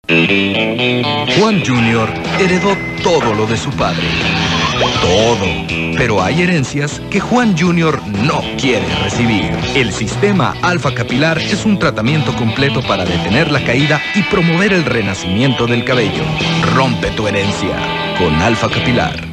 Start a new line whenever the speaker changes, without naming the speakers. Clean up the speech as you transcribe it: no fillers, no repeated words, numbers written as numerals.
Juan Jr. heredó todo lo de su padre. Todo. Pero hay herencias que Juan Jr. no quiere recibir. El sistema Alpha Capilar es un tratamiento completo para detener la caída y promover el renacimiento del cabello. Rompe tu herencia con Alpha Capilar.